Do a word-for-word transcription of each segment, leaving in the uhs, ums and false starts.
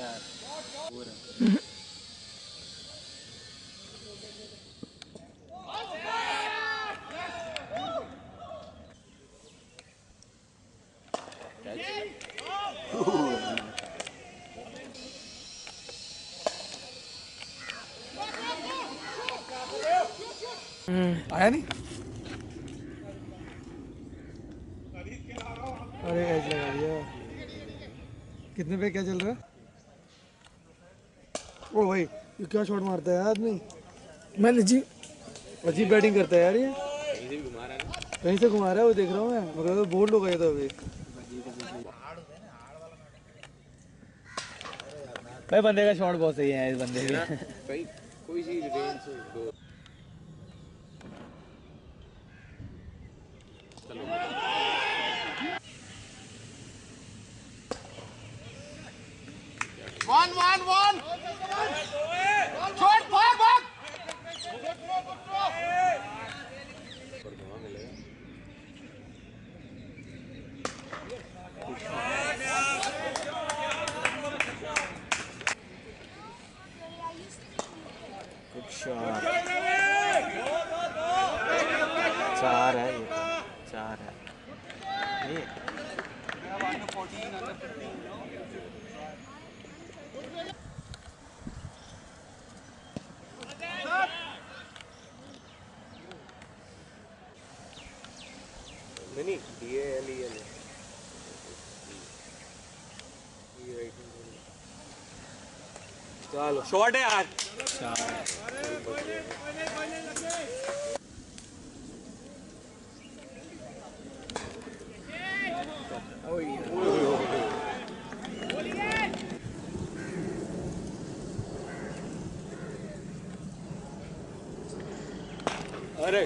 यार आया नहीं। अरे एज लगा दिया। कितने पे क्या चल रहा है? ओ भाई ये क्या शॉट मारता है आदमी। मैं अजीब अजीब बैटिंग करता है यार ये। कहीं से घुमा रहा है वो देख रहा हूँ मैं, मगर तो बोल्ड हो गया था अभी। भाई बंदे का शॉट बहुत सही है इस बंदे का। भाई कोई चीज रेंज से दो चलो वन वन वन शॉट भाग भाग गुड शॉट। चार है ये, चार है ये। नहीं डी एल ई एल चलो शॉट है यार। अरे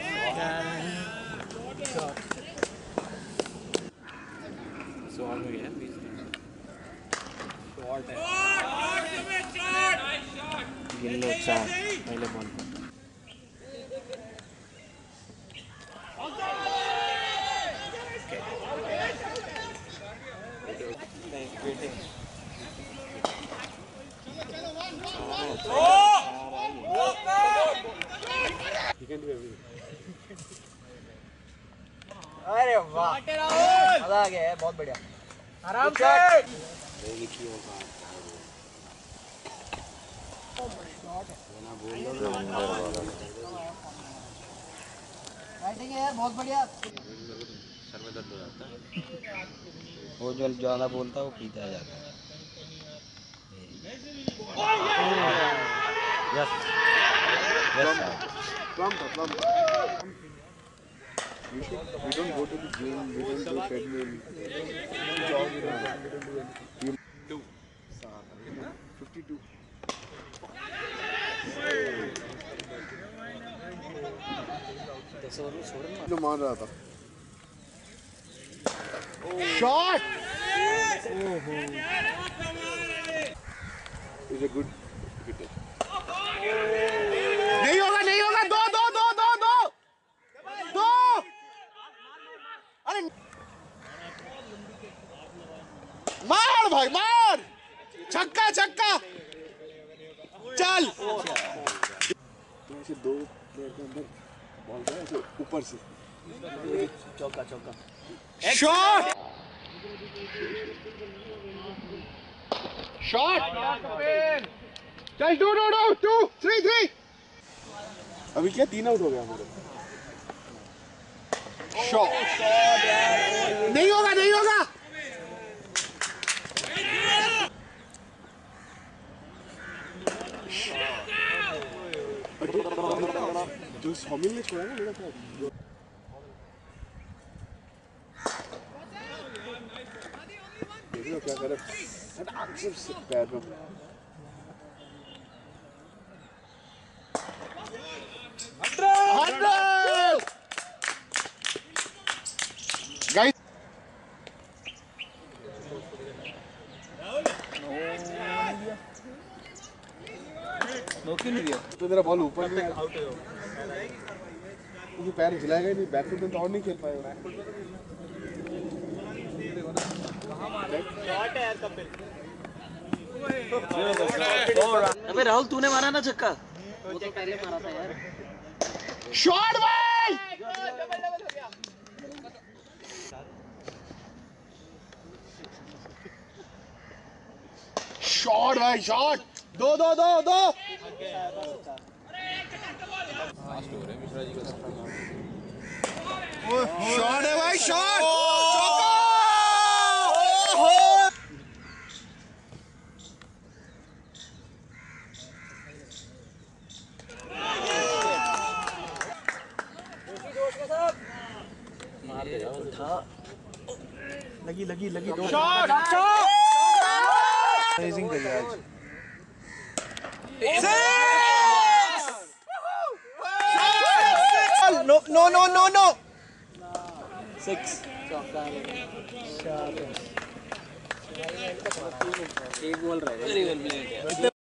शॉट हो गया बीच में। शॉट है गिल्लो चार पहले बॉल पर। अरे वाह मजा आ गया है, बहुत बढ़िया आराम से। बैटिंग है यार बहुत बढ़िया। सर में दर्द हो जाता है। वो जो ज़्यादा बोलता है वो पीता जाता है। Yes yes Plum, plum. We should. We don't go to the gym. We don't do treadmill. Jog. We don't do anything. Two. Fifty-two. जो मान रहा था। Shot. Is a good hitter. नहीं होगा नहीं होगा दो दो दो दो दो दो अरे मार भाई मार छक्का छक्का चल ऐसे दो प्लेयर के अंदर बॉल गया ऐसे ऊपर से चौका चौका शॉट शॉट चल two two two two three three अभी क्या तीन आउट हो गया हमारे। शॉट नहीं होगा नहीं होगा जो सौमिल ने छोड़ा ना मेरा था देख लो क्या करे पैर में Guys, नो क्यों नहीं दिया? तो मेरा बॉल ऊपर नहीं आउट है वो पैर हिलाएगा ही नहीं, बैकफुट में तो और नहीं खेल पाएगा। शॉट है यार कपिल। अबे राहुल तूने मारा ना छक्का, वो तो पहले मारा था यार। शॉट भाई, शॉट भाई, शॉट, दो दो दो दो। शॉट है भाई, शॉट, चौका। लगी लगी लगी दो शॉट, शॉट, अमेजिंग कर आज। No no no no no six एक बॉल रह गया।